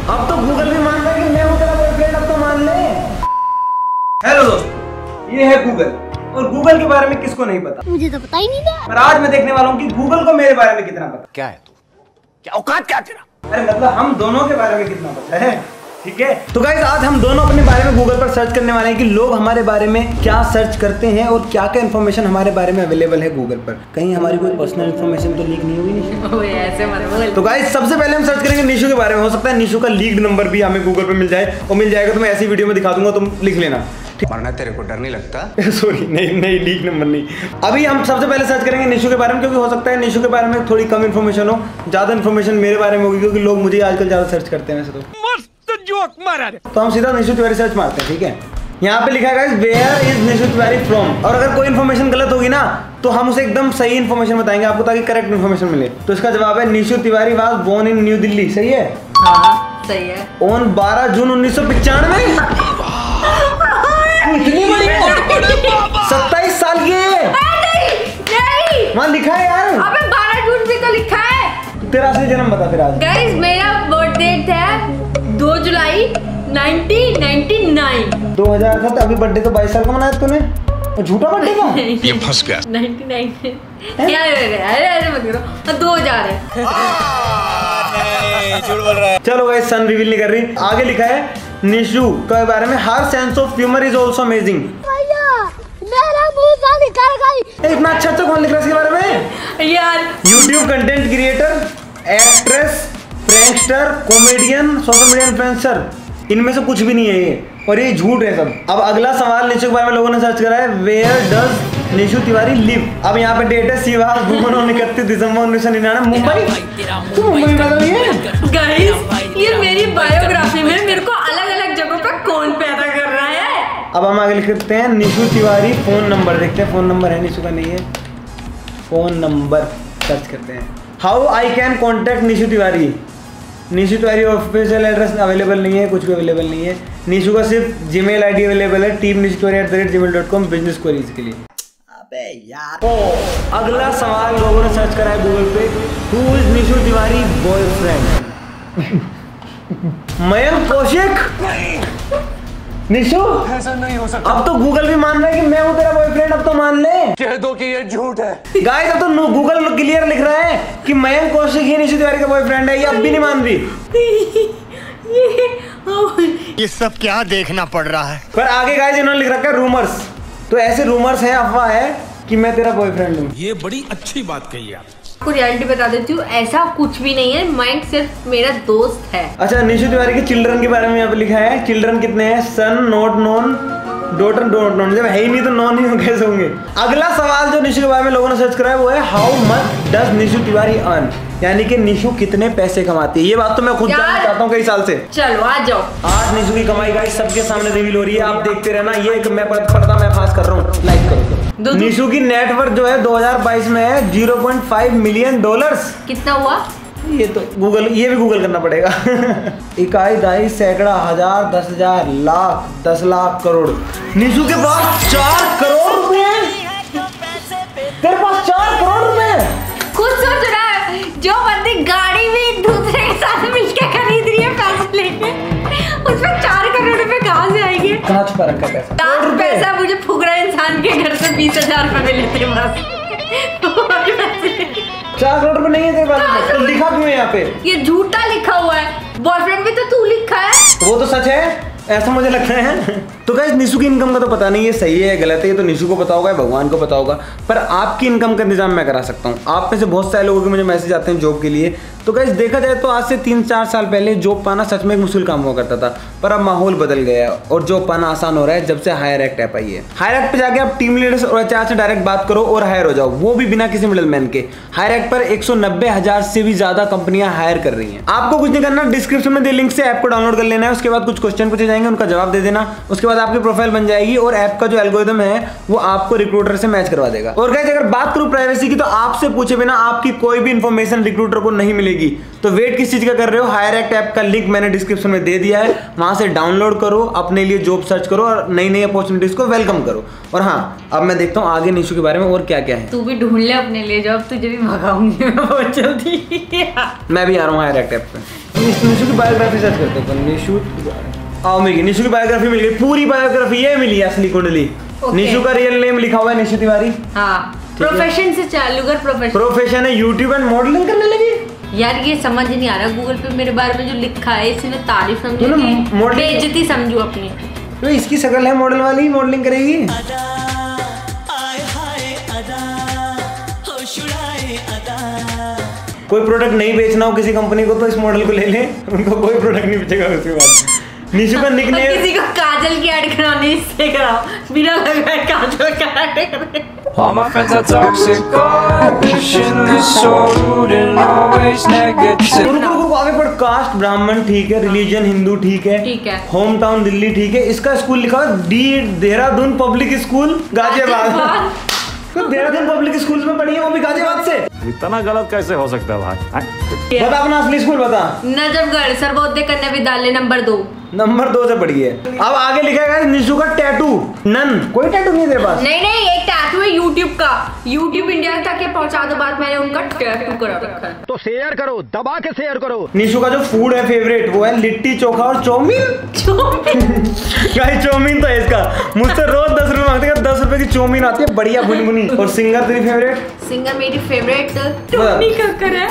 अब तो गूगल भी मान रहा है कि मैं हूँ तेरा बॉयफ्रेंड, अब तो मान ले। हेलो दोस्तों, ये है गूगल, और गूगल के बारे में किसको नहीं पता? मुझे तो पता ही नहीं था। पर आज मैं देखने वाला हूँ कि गूगल को मेरे बारे में कितना पता। क्या है तू? क्या औकात क्या तेरा? अरे मतलब हम दोनों के बारे में कितना पता है, ठीक है? तो गाइस आज हम दोनों अपने बारे में गूगल पर सर्च करने वाले हैं कि लोग हमारे बारे में क्या सर्च करते हैं और क्या क्या इन्फॉर्मेशन हमारे बारे में अवेलेबल है गूगल पर। कहीं हमारी कोई पर्सनल इन्फॉर्मेशन तो लीक नहीं होगी निशु? ऐसे मत बोल। तो गाइस सबसे पहले हम सर्च करेंगे निशु के बारे में। हो सकता है निशु का लीक्ड नंबर भी हमें गूगल पर मिल जाए, और मिल जाएगा तो मैं ऐसी वीडियो में दिखा दूंगा, तुम लिख लेना। वरना तेरे को डर नहीं लगता? सॉरी, नहीं लीक नंबर नहीं। अभी हम सबसे पहले सर्च करेंगे निशु के बारे में, क्योंकि हो सकता है निशु के बारे में थोड़ी कम इन्फॉर्मेशन हो, ज्यादा इन्फॉर्मेशन मेरे बारे में होगी, क्योंकि लोग मुझे आजकल ज्यादा सर्च करते हैं वैसे तो। मस्त जोक मारा रे। तो हम सीधा निशु तिवारी सर्च मारते हैं, ठीक है? यहाँ पे लिखा है guys where is Nishu Tiwari from, और अगर कोई इन्फॉर्मेशन गलत होगी ना तो हम उसे एकदम सही इन्फॉर्मेशन बताएंगे आपको, ताकि करेक्ट इन्फॉर्मेशन मिले। तो इसका जवाब है Nishu Tiwari was born in New Delhi. सही है? हाँ सही है। On 12 June 1995। इतनी बड़ी 27 साल की है। नहीं वहाँ लिखा है यार। अबे 12 जून भी तो लिखा है। तेरा असली जन्म बता फिर आज। गाइस मेरा बर्थ डेट है 2 जुलाई 1999। 2000 था तो अभी बर्थडे तो 22 साल का मनाया तूने, और झूठा बर्थडे का। ये फंस गया। 99 यार अरे मत करो, 2000 है। झूठ बोल रहा है। चलो गाइस सन रिवील नहीं कर रही। आगे लिखा है निशु के बारे में her sense of humour is also amazing. मेरा मुंह से निकल गई। इतना अच्छा कौन लिख रहा है इसके बारे में? यार YouTube content creator, actress, prankster, comedian, social media influencer, इनमें से कुछ भी नहीं है ये, और ये झूठ है सब। अब अगला सवाल निशु के बारे में लोगों ने सर्च करा है where does Nishu Tiwari live. अब यहाँ पे डेट है सीवास भूमन 31 दिसंबर 1999 मुंबई। तू मुंबई में तो ये गाइस ये मेरी बायोग्राफी में मेरे को अलग अलग जगहों पे कौन पैदा कर रहा है। अब हम आगे लिखते हैं निशु तिवारी फोन नंबर, देखते हैं फोन नंबर है निशु का, नहीं है। फोन नंबर सर्च करते हैं। How I can contact Nishu Tiwari. Nishu Tiwari official address available नहीं है, कुछ भी अवेलेबल नहीं है। निशु का सिर्फ जीमेल आईडी अवेलेबल है, teamnishuTiwari@gmail.com बिजनेस क्वेरीज के लिए। अबे यार। अगला सवाल लोगों ने सर्च करा है गूगल पे, who is Nishu Tiwari boyfriend? Mayank Kaushik. Nishu ऐसा नहीं हो सकता। अब तो गूगल भी मान रहा है कि मैं हूँ तेरा बॉयफ्रेंड, अब तो मान ले। कह दो कि ये झूठ है। गाइस अब तो गूगल क्लियर लिख रहा है कि मयंक कौशिक ही निशु तिवारी का बॉयफ्रेंड है, ये अब भी नहीं मान रही। ये सब क्या देखना पड़ रहा है? पर आगे गाइस इन्होंने लिख रखा है रूमर्स, तो ऐसे रूमर्स है, अफवाह है कि मैं तेरा बॉयफ्रेंड हूँ। ये बड़ी अच्छी बात कही आप। आपको रियलिटी बता देती हूँ, ऐसा कुछ भी नहीं है। मयंक सिर्फ मेरा दोस्त है। अच्छा निशु तिवारी के चिल्ड्रन के बारे में यहाँ पे लिखा है, चिल्ड्रन कितने हैं? Son not known, daughter not known. जब है ही नहीं तो नॉन ही कैसे होंगे? अगला सवाल जो निशु के बारे में लोगों ने सर्च करा है वो है how much does Nishu Tiwari earn, यानी कि निशु कितने पैसे कमाती है। ये बात तो मैं खुद जानना चाहता हूँ कई साल से। चलो आ जाओ। आज निशु की कमाई गाइस सबके सामने रिवील हो रही है, आप देखते रहना। ये मैं पर्दा मैं फास्ट कर रहा हूँ, लाइक करो। निशु की नेटवर्थ जो है 2022 में है 0.5 मिलियन डॉलर्स। कितना हुआ? ये तो गूगल, ये भी गूगल करना पड़ेगा। इकाई, दहाई, सैकड़ा, हजार, 10,000, लाख, 10 लाख, करोड़। निशु के पास 4 करोड़ रुपए हैं। तेरे पास 4 करोड़ रुपए। कुछ सोच रहा है, जो बंदी गाड़ी भी दूसरे के साथ मिलकर खरीद रही है पैसे लेके, उसमें 4 करोड़ रुपए कहाँ से आएंगे? कहाँ छुपा रखा है पैसा? पैसा मुझे फुकरा इंसान के घर से 20,000 रुपए मिले थे बस। 4 करोड़ रुपए नहीं है तेरे पास, तो लिखा क्यों है यहाँ पे? ये झूठा लिखा हुआ है। बॉयफ्रेंड भी तो तू लिखा है। वो तो सच है, ऐसा मुझे लगता है। तो गाइस निशु की इनकम का तो पता नहीं ये सही है गलत है, ये तो निशु को पता होगा, भगवान को पता होगा। पर आपकी इनकम का इंतजाम मैं करा सकता हूँ। आप में से बहुत सारे लोगों के मुझे मैसेज आते हैं जॉब के लिए। तो गाइस देखा जाए तो आज से 3-4 साल पहले जॉब पाना सच में एक मुश्किल काम हुआ करता था, पर अब माहौल बदल गया है और जॉब पाना आसान हो रहा है जब से हायर एक्ट ऐप आई है। हायर एक्ट पे जाके आप टीम लीडर्स और एचआर से डायरेक्ट बात करो और हायर हो जाओ, वो भी बिना किसी मिडलमैन के। हायर एक्ट पर 190,000 से भी ज्यादा कंपनियां हायर कर रही हैं। आपको कुछ नहीं करना, डिस्क्रिप्शन में दे लिंक से ऐप को डाउनलोड कर लेना है। उसके बाद कुछ क्वेश्चन पूछे जाएंगे, उनका जवाब दे देना। उसके बाद आपकी प्रोफाइल बन जाएगी और ऐप का जो एल्गोरिथम है वो आपको रिक्रूटर से मैच करवा देगा। और गाइस अगर बात करूं प्राइवेसी की, तो आपसे पूछे बिना आपकी कोई भी इंफॉर्मेशन रिक्रूटर को नहीं मिलेगी। मिलेगी। तो वेट किस चीज़ का कर रहे हो? हायरएक्ट ऐप का लिंक मैंने डिस्क्रिप्शन में दे दिया है, वहाँ से डाउनलोड करो, अपने लिए जॉब सर्च करो और नई नई अपॉर्चुनिटीज़ को वेलकम करो। और हाँ, अब मैं देखता हूँ आगे निशु के बारे में और क्या क्या है। तू भी ढूंढ ले अपने लिए जॉब, तुझे भी भगाऊंगी मैं बहुत जल्दी। मैं भी आ रहा हूँ हायरएक्ट ऐप पे। निशु की बायोग्राफी सर्च करते हैं। निशु आओ, मिल गई निशु की बायोग्राफी, मिल गई पूरी बायोग्राफी, ये मिली है असली कुंडली। निशु का रियल नेम लिखा हुआ है निशु तिवारी। हाँ, प्रोफेशन से चालू कर। प्रोफेशन है यूट्यूब एंड मॉडलिंग करने लगी। यार ये समझ नहीं आ रहा, गूगल पे मेरे बारे में जो लिखा है इसने तारीफ समझू तूने कि मॉडलिंग- बेइज्जती समझू अपनी। तो इसकी शक्ल है मॉडल वाली, मॉडलिंग करेगी। कोई प्रोडक्ट नहीं बेचना हो किसी कंपनी को तो इस मॉडल को ले लें, उनको कोई प्रोडक्ट नहीं बेचेगा उसके बाद। निशु का निकनेम, किसी को काजल की ऐड करानी इससे कराओ, बिना लगाए काजल का ऐड करें। All my friends are toxic, ambitionless, so rude and always negative. रुको आगे पढ़। कास्ट ब्राह्मण ठीक है, रिलीजन हिंदू ठीक है, होम टाउन दिल्ली ठीक है। इसका स्कूल लिखा है देहरादून पब्लिक स्कूल गाजियाबाद। तो देहरादून पब्लिक स्कूल में पढ़ी है, वो भी गाजियाबाद से। इतना गलत कैसे हो सकता है भाई? बता अपना असली स्कूल बता। नजफगढ़ सर्वोदय कन्या विद्यालय नंबर 2। नंबर 2 से पढ़ी है। अब आगे लिखा है निशु का टैटू नन। कोई टैटू नहीं है तेरे पास? नहीं, एक टैटू है यूट्यूब का। यूट्यूब इंडिया तक के पहुंचा दो बात, मैंने उनका टैटू करा रखा है। तो शेयर करो, दबा के शेयर करो। निशु का जो फूड है फेवरेट वो है लिट्टी चोखा और चौमीन। गाइस चौमीन तो है इसका, मुझसे रोज 10 रुपए मांगते हैं, 10 रुपए की चौमीन आती है बढ़िया बुनबुनी। और सिंगर तेरी फेवरेट? सिंगर मेरी फेवरेट टोनी कक्कर है।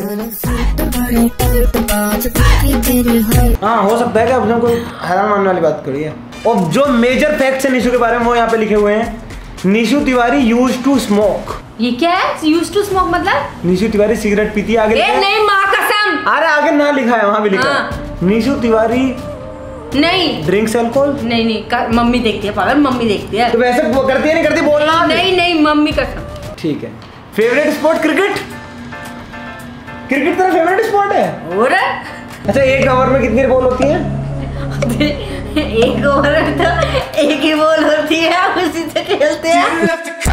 हाँ हो सकता है कि आपने कोई हैरान मानने वाली बात करी है। और जो मेजर फैक्ट्स है निशु के बारे में वो यहाँ पे लिखे हुए हैं। Nishu Tiwari used to smoke. ये क्या है? यूज्ड टू स्मोक मतलब? निशु तिवारी सिगरेट पीती है। आगे नहीं माँ कसम। अरे आगे ना लिखा है, वहाँ भी लिखा है निशु तिवारी नहीं ड्रिंक्स अल्कोहल। नहीं मम्मी देखती है पागल, मम्मी देखती है। तो वैसे करती है नहीं करती बोलना। नहीं मम्मी कसम। ठीक है। Favourite sport cricket? क्रिकेट तेरा फेवरेट स्पोर्ट है? और अच्छा एक ओवर में कितनी बॉल होती है? एक ओवर में तो एक ही बॉल होती है, उसी से खेलते हैं।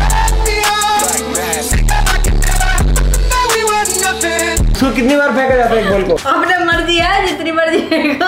तो कितनी बार फेंका जाता है एक बॉल को? अपने मर्जी है, जितनी मर्जी फेंको।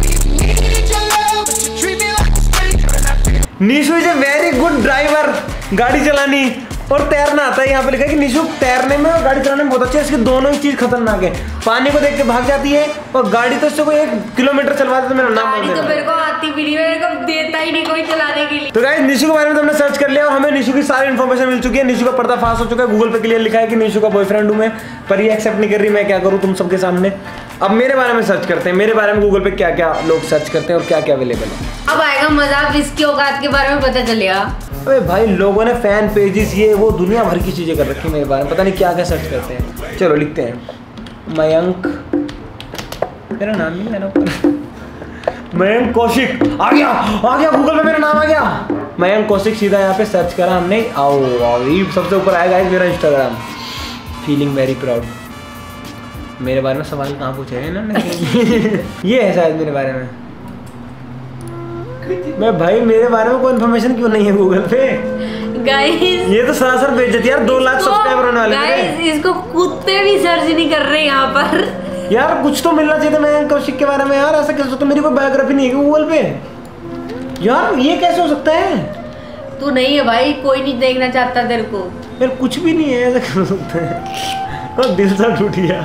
Nishu is a very good driver. गाड़ी चलानी और तैरना आता है। यहाँ पे लिखा है कि निशु तैरने में और गाड़ी चलाने में बहुत अच्छे है। इसके दोनों ही चीज खतरनाक है। पानी को देख के भाग जाती है और गाड़ी तो इससे कोई 1 किलोमीटर चलवा दे तो मेरा नाम गाड़ी तो मेरे को आती भी नहीं, मेरे को देता ही नहीं कोई चलाने के लिए। तो गाइस निशु के बारे में तो हमने सर्च कर लिया और हमें निशु की सारी इन्फॉर्मेशन मिल चुकी है। निशु का पर्दाफाश हो चुका है। गूगल पे क्लियर लिखा है कि निशु का बॉयफ्रेंड हूं मैं, पर ये एक्सेप्ट नहीं कर रही। मैं क्या करूं तुम सबके सामने। अब मेरे बारे में सर्च करते हैं। मेरे बारे में गूगल पे क्या क्या लोग सर्च करते हैं और क्या क्या अवेलेबल है। अब आएगा मजा, अब इसकी औकात के बारे में पता चलेगा। अबे भाई लोगों ने फैन पेजेस ये वो दुनिया भर की चीजें कर रखी है मेरे बारे में, पता नहीं क्या क्या सर्च करते हैं। चलो लिखते हैं मयंक, मेरा नाम नहीं है ना ऊपर, मयंक कौशिक। आ गया गूगल पे मेरा नाम आ गया, मयंक कौशिक। सीधा यहाँ पे सर्च करा हमने। आओ ये सबसे ऊपर आएगा मेरा इंस्टाग्राम। Feeling very proud. मेरे बारे में सवाल कहाँ पूछे हैं इन्होंने? ये है शायद मेरे बारे में। मैं भाई मेरे बारे में कोई इन्फॉर्मेशन क्यों नहीं है गूगल पे? गाइस ये तो सरासर बेइज्जती यार। 2 लाख सब्सक्राइबर होने वाले हैं। गाइस इसको कुत्ते भी सर्च नहीं कर रहे यहाँ पर। यार कुछ तो मिलना चाहिए था मैं कौशिक के बारे में। यार ऐसा कैसे? तो मेरी कोई बायोग्राफी नहीं है गूगल पे यार। ये कैसे हो सकता है? तू नहीं है भाई, कोई नहीं देखना चाहता तेरे को। यार कुछ भी नहीं है, ऐसा कैसे हो सकता है? और दिल सा टूट गया।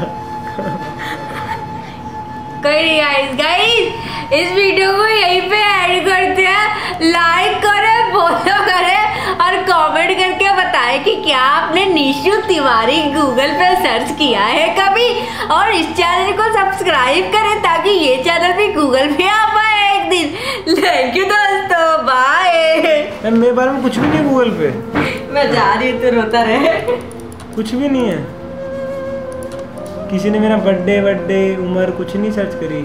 कोई गाइस इस वीडियो को यहीं पे ऐड करते हैं। लाइक करें, फॉलो करें और कमेंट करके बताएं कि क्या आपने निशु तिवारी गूगल पे सर्च किया है कभी, और इस चैनल को सब्सक्राइब करें ताकि ये चैनल भी गूगल पे आ पाए एक दिन। थैंक यू दोस्तों, बाय। मेरे बारे में कुछ भी नहीं है गूगल पे। मैं जा रही हूँ, तो रोता रहे। कुछ भी नहीं है। किसी ने मेरा बर्थडे उम्र कुछ नहीं सर्च करी।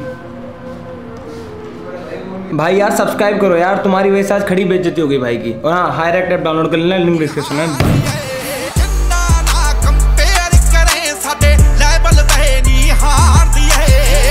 भाई यार सब्सक्राइब करो यार, तुम्हारी वजह से आज खड़ी बेइज्जती हो गई भाई की। और हाँ हायरएक्ट ऐप डाउनलोड कर लेना, लिंक डिस्क्रिप्शन में।